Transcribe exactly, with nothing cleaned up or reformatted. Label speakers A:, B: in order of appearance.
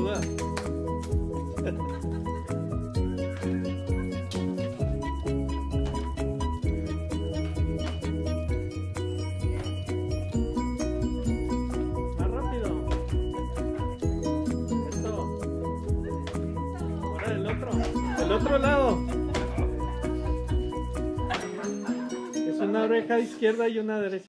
A: peluda. Más rápido. Esto. Ahora del otro. Del otro lado. Es una oreja izquierda y una derecha.